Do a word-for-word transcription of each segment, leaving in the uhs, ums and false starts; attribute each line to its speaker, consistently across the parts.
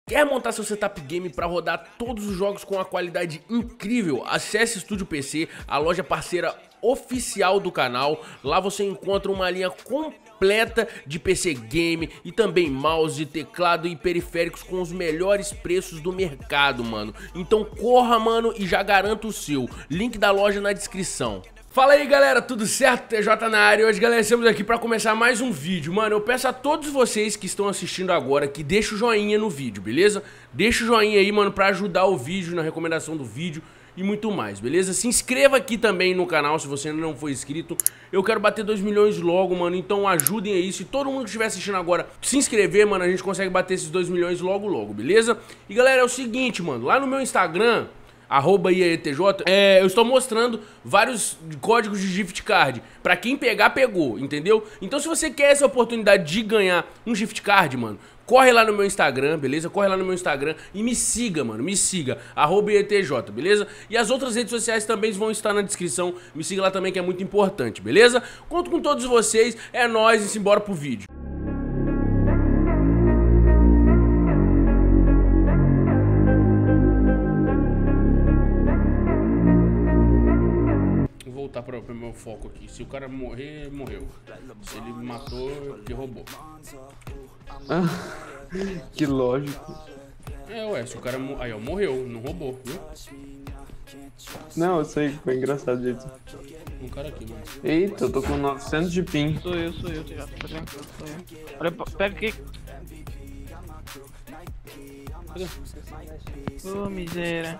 Speaker 1: Quer montar seu setup game para rodar todos os jogos com uma qualidade incrível? Acesse Estúdio P C, a loja parceira oficial do canal. Lá você encontra uma linha completa de P C game e também mouse, teclado e periféricos com os melhores preços do mercado, mano. Então corra, mano, e já garanta o seu. Link da loja na descrição. Fala aí, galera, tudo certo? T J na área. Hoje, galera, estamos aqui para começar mais um vídeo. Mano, eu peço a todos vocês que estão assistindo agora que deixem o joinha no vídeo, beleza? Deixa o joinha aí, mano, para ajudar o vídeo, na recomendação do vídeo e muito mais, beleza? Se inscreva aqui também no canal se você ainda não for inscrito. Eu quero bater dois milhões logo, mano, então ajudem aí. Se todo mundo que estiver assistindo agora se inscrever, mano, a gente consegue bater esses dois milhões logo logo, beleza? E, galera, é o seguinte, mano, lá no meu Instagram, arroba I A E T J, é, eu estou mostrando vários códigos de gift card. Pra quem pegar, pegou, entendeu? Então se você quer essa oportunidade de ganhar um gift card, mano, corre lá no meu Instagram, beleza? Corre lá no meu Instagram e me siga, mano, me siga, arroba I A E T J, beleza? E as outras redes sociais também vão estar na descrição, me siga lá também que é muito importante, beleza? Conto com todos vocês, é nóis e simbora pro vídeo. Voltar para o meu foco aqui. Se o cara morrer, morreu. Se ele matou, ele roubou.
Speaker 2: Ah, que lógico.
Speaker 1: É, ué, se o cara mo... aí, ó, morreu, não roubou, viu?
Speaker 2: Não, eu sei que foi engraçado, gente.
Speaker 1: Um cara aqui, mano.
Speaker 2: Eita, eu tô com novecentos de ping.
Speaker 3: Sou eu, sou eu, já tá tranquilo, sou eu. Olha, pega aqui.
Speaker 1: Cadê?
Speaker 3: Ô, oh, miséria.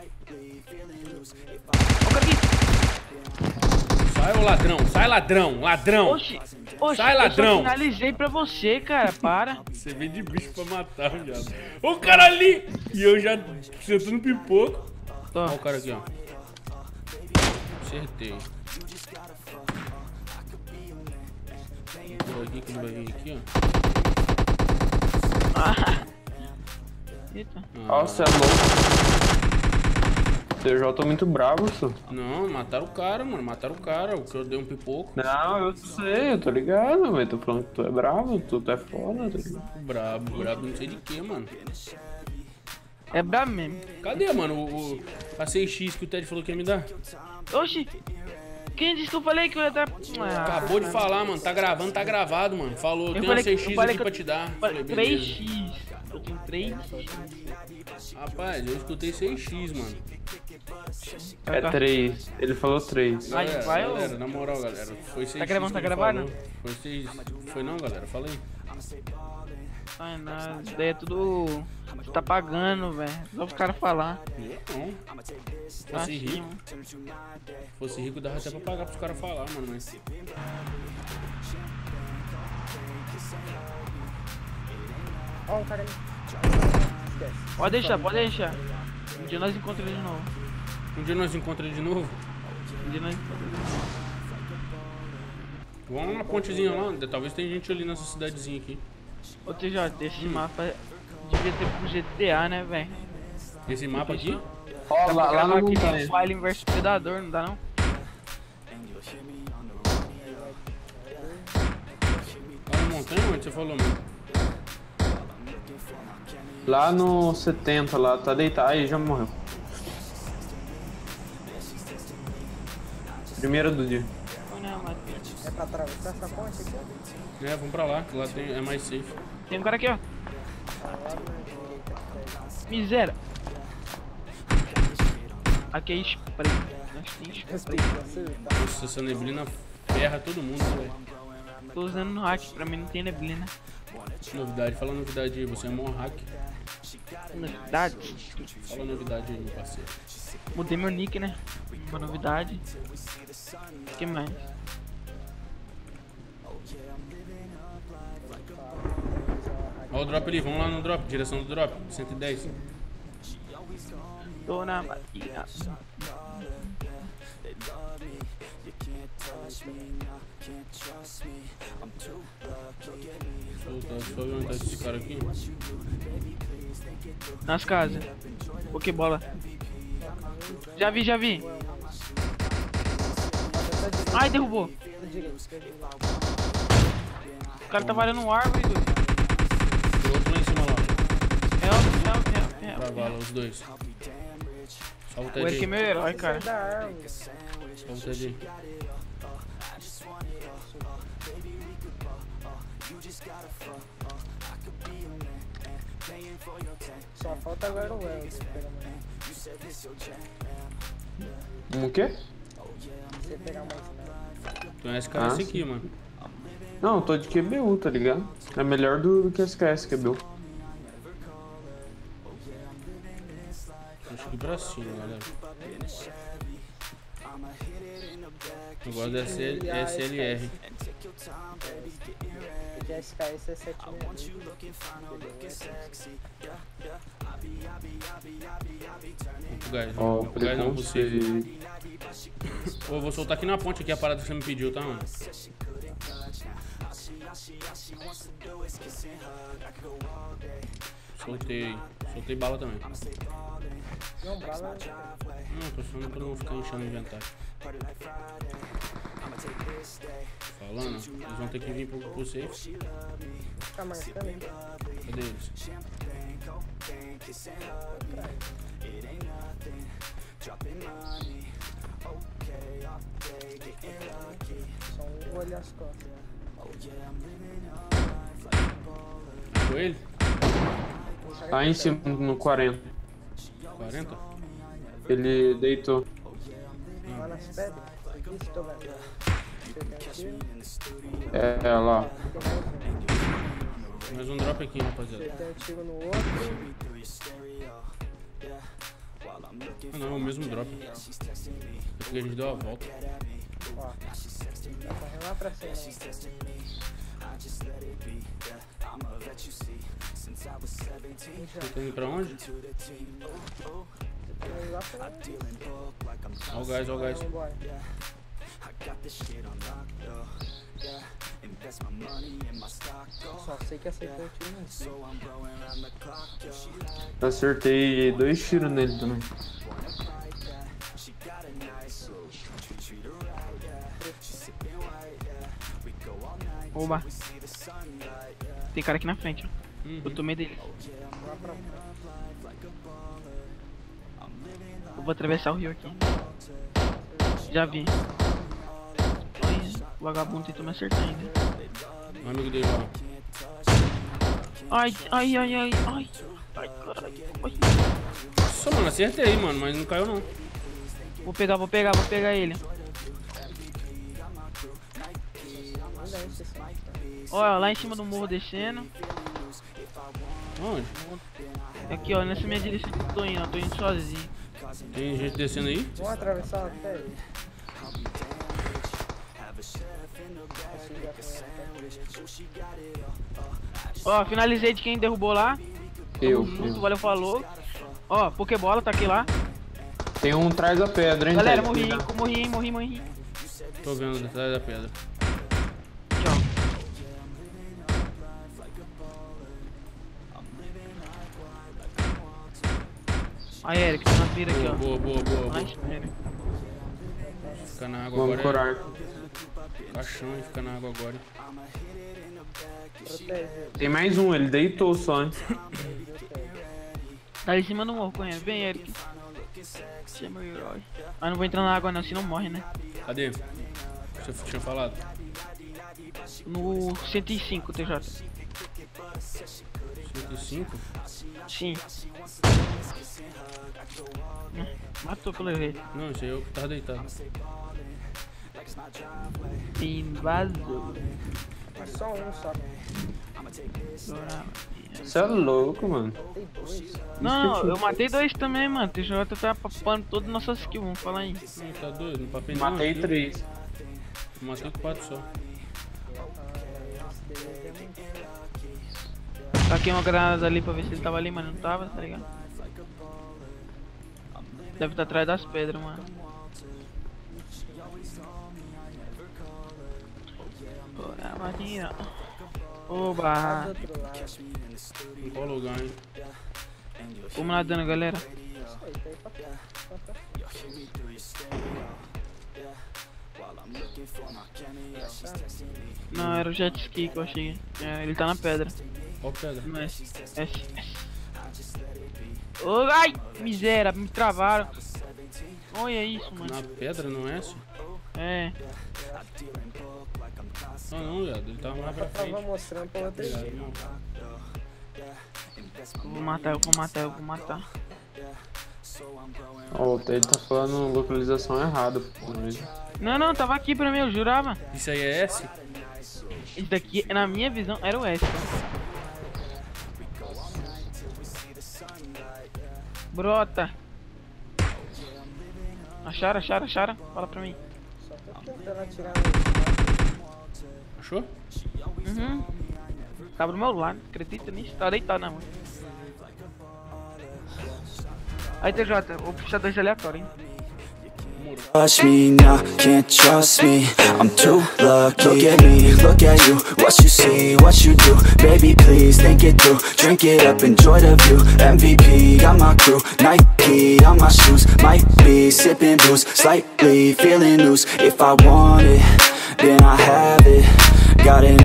Speaker 3: Ó, aqui.
Speaker 1: Sai, ô ladrão, sai, ladrão, ladrão.
Speaker 3: Oxi, oxi,
Speaker 1: sai, ladrão.
Speaker 3: Eu só finalizei pra você, cara, para.
Speaker 1: Você vem de bicho pra matar, viado. O cara ali! E eu já sentando pipoco.
Speaker 3: Tô.
Speaker 1: Ó o cara aqui, ó. Acertei. Vou aqui que ele vai vir aqui, ó.
Speaker 3: Ah. Eita.
Speaker 2: Nossa, é louco. T J muito bravo, senhor.
Speaker 1: Não, mataram o cara, mano. Mataram o cara. O que eu dei um pipoco.
Speaker 2: Não, eu sei, eu tô ligado, mas tô falando que tu é bravo, tu, tu é foda, tá ligado?
Speaker 1: Brabo, brabo, não sei de que, mano.
Speaker 3: É brabo mesmo.
Speaker 1: Cadê, mano, o, o a seis X que o Ted falou que ia me dar?
Speaker 3: Oxi. Quem disse que eu falei que eu ia dar... Ah,
Speaker 1: acabou de falar, mano. Tá gravando, tá gravado, mano. Falou, tem uma seis X aqui pra te dar. Falei,
Speaker 3: três X. Eu tenho três X.
Speaker 1: Rapaz, eu escutei seis X, mano.
Speaker 2: É três. Ele falou três.
Speaker 3: Vai,
Speaker 1: Galera,
Speaker 3: vai,
Speaker 1: galera,
Speaker 3: ou...
Speaker 1: na moral, galera. Foi seis X.
Speaker 3: Tá gravando, tá gravando?
Speaker 1: Foi seis. Foi não, galera. Falei.
Speaker 3: Ai, nada. Isso daí é tudo... Você tá pagando, velho. Só os caras falar.
Speaker 1: Eu não. Se fosse
Speaker 3: Assim,
Speaker 1: rico. Se fosse rico, dava até pra pagar pros caras falar, mano. Mas...
Speaker 4: Ó, um cara ali.
Speaker 3: Pode deixar, pode deixar. Um dia nós encontramos ele de novo.
Speaker 1: Um dia nós encontramos ele de novo.
Speaker 3: Um dia nós encontramos ele de novo.
Speaker 1: Vamos lá na pontezinha lá. Talvez tenha gente ali nessa cidadezinha aqui.
Speaker 3: Ô T J, esse mapa devia ter pro G T A, né, velho?
Speaker 1: Esse mapa aqui?
Speaker 2: Ó, lá, lá na montanha.
Speaker 3: O Alien versus Predador, não dá não?
Speaker 1: Lá na montanha, onde você falou, mano?
Speaker 2: Lá no setenta, lá, tá deitado. Aí, já morreu. Primeira do dia.
Speaker 3: Não, mas...
Speaker 4: É pra atravessar essa ponte aqui?
Speaker 1: É, vamos pra lá, que lá tem, é mais safe.
Speaker 3: Tem um cara aqui, ó. Miséria. Aqui é spray. Nós tem spray.
Speaker 1: Nossa, essa neblina ferra todo mundo, velho.
Speaker 3: Tô usando no hack, pra mim não tem neblina.
Speaker 1: Novidade, fala novidade aí, você é mó hack.
Speaker 3: Novidade?
Speaker 1: Fala novidade aí, meu parceiro.
Speaker 3: Mudei meu nick, né? Uma novidade. O que mais?
Speaker 1: Ó o drop ali, vamos lá no drop, direção do drop, cento e dez.
Speaker 3: Tô na batia.
Speaker 1: Só ver onde tá esse cara aqui.
Speaker 3: Nas casas. Pokébola. Já vi, já vi. Ai, derrubou. O cara tá varando um árvore, doido.
Speaker 1: Tem outro lá em cima lá.
Speaker 3: Help, help, help.
Speaker 1: pra vala, os dois. Só o
Speaker 3: O
Speaker 1: Ted
Speaker 3: Eric é
Speaker 1: aí.
Speaker 3: meu herói, cara.
Speaker 4: Da árvore.
Speaker 1: Só o Ted aí.
Speaker 4: Só falta agora o Welder.
Speaker 2: Um quê?
Speaker 4: Você pegar mais nada.
Speaker 1: Então esse cara é
Speaker 2: Ah,
Speaker 1: esse aqui, mano.
Speaker 2: Não, eu tô de Q B U, tá ligado? É melhor do, do que S K S Q B U.
Speaker 1: Acho que pra cima, galera. Eu gosto da S L R.
Speaker 4: Porque a S K S é sete mil.
Speaker 1: O gás,
Speaker 2: Ó,
Speaker 1: o gás não possível.
Speaker 2: preconceito.
Speaker 1: Ô, eu vou soltar aqui na ponte aqui a parada que você me pediu, tá, mano? Soltei. Soltei bala também.
Speaker 4: Não, bala.
Speaker 1: Não, tô falando pra não ficar enchendo o inventário. Falando, eles vão ter que vir pro, pro safe.
Speaker 4: Fica marcando aí.
Speaker 1: Cadê eles?
Speaker 4: Só um vou olhar as costas.
Speaker 1: Foi ele?
Speaker 2: Tá em cima no quarenta.
Speaker 1: quarenta?
Speaker 2: Ele deitou.
Speaker 4: Lá nas pedras. Isso, tô vendo. Você tem um tiro.
Speaker 2: É, lá.
Speaker 4: Tem mais um.
Speaker 1: Mais um drop aqui, rapaziada.
Speaker 4: Você tem um tiro no outro.
Speaker 1: Ah não, é o mesmo drop. É porque a gente deu a volta.
Speaker 4: Ó. Tá correndo lá pra cima.
Speaker 1: Você tá indo pra onde?
Speaker 4: Tem lá pra
Speaker 1: Ó o gás, ó o gás.
Speaker 4: Vambora. Só sei que acertou o tiro no
Speaker 2: Acertei dois tiros nele também.
Speaker 3: Oba. Tem cara aqui na frente, ó.
Speaker 1: Uhum.
Speaker 3: Eu tomei dele.
Speaker 4: lá pra cá.
Speaker 3: Eu vou atravessar o rio aqui. Já vi. Ai, o vagabundo tentou me acertar ainda.
Speaker 1: Um amigo dele lá.
Speaker 3: Ai, ai, ai, ai, ai. Ai, caralho. Ai.
Speaker 1: Nossa, mano, acertei, mano, mas não caiu não.
Speaker 3: Vou pegar, vou pegar, vou pegar ele.
Speaker 4: Manda aí, você sabe.
Speaker 3: Olha, lá em cima do morro descendo.
Speaker 1: Onde?
Speaker 3: Aqui, ó, nessa minha direção que eu tô indo, ó. Tô indo sozinho.
Speaker 1: Tem gente descendo aí?
Speaker 4: Vamos atravessar a pé.
Speaker 3: Ó, finalizei de quem derrubou lá.
Speaker 2: Eu,
Speaker 3: Tamo junto,
Speaker 2: eu.
Speaker 3: valeu, falou. Ó, Pokébola tá aqui lá.
Speaker 2: Tem um atrás da pedra, hein,
Speaker 3: Galera,
Speaker 2: Ted?
Speaker 3: morri,
Speaker 2: Cuidado.
Speaker 3: morri, morri, morri.
Speaker 1: Tô vendo detrás da pedra.
Speaker 3: Tchau. Aí, Eric, tá na pira aqui,
Speaker 1: Boa,
Speaker 3: ó.
Speaker 1: boa, boa, boa, boa.
Speaker 3: Ai, espera.
Speaker 1: Fica na água
Speaker 2: Vamos
Speaker 1: agora.
Speaker 2: curar.
Speaker 1: É... Caixão e fica na água agora.
Speaker 4: Protege.
Speaker 2: Tem mais um, ele deitou só antes.
Speaker 3: Tá ali em cima do morro correndo. Vem, Eric. Você é meu herói. Mas não vou entrar na água não, senão morre, né?
Speaker 1: Cadê? Você tinha falado?
Speaker 3: No cento e cinco, T J.
Speaker 1: cento e cinco?
Speaker 3: Sim. Hum, Matou que eu levei.
Speaker 1: Não, esse aí é eu que tava deitado.
Speaker 3: Invasou.
Speaker 4: Mas só um só.
Speaker 2: Você é louco, mano.
Speaker 4: Tem dois.
Speaker 3: Não, eu matei dois também, mano. T J tá papando todas as nossas kills, vamos falar aí.
Speaker 1: Não, tá doido, não papei não.
Speaker 2: Matei
Speaker 1: viu?
Speaker 2: três.
Speaker 1: Matei quatro só.
Speaker 3: Taquei uma granada ali pra ver se ele tava ali, mas não tava, tá ligado? Deve estar atrás das pedras, mano. Bora, Maria. Oba!
Speaker 4: Lá do outro lado.
Speaker 1: Em qual lugar, hein?
Speaker 3: Vamos nadando, galera.
Speaker 4: Isso aí, tá aí pra cá. Pra cá.
Speaker 3: Não, era o jet ski que eu achei. É, ele tá na pedra.
Speaker 1: Qual pedra?
Speaker 3: No S. S. S. Oh, ai, miséria, me travaram. Olha isso, mano.
Speaker 1: Na pedra, não é essa?
Speaker 3: É.
Speaker 1: Ah não, viado, ele tava lá pra frente.
Speaker 4: Tava mostrando pra outra gente.
Speaker 3: Eu vou matar, eu vou matar, eu vou matar.
Speaker 2: Ó, oh, ele tá falando localização errada, pô.
Speaker 3: Não, não, tava aqui pra mim, eu jurava.
Speaker 1: Isso aí é S?
Speaker 3: Isso daqui, na minha visão, era o S. Brota. Acharam, acharam, acharam? Fala pra mim.
Speaker 4: Só tô tentando atirar no...
Speaker 1: Achou?
Speaker 3: Uhum. Tava do meu lado, acredita nisso? Tá deitado na mão. Aí, T J, vou puxar dois aleatórios, hein?
Speaker 5: Touch me now, can't trust me. I'm too lucky. Look at me, look at you. What you see, what you do. Baby, please think it through. Drink it up, enjoy the view. M V P, got my crew. Nike on my shoes. Might be sipping booze, slightly feeling loose. If I want it, then I have it. Got it.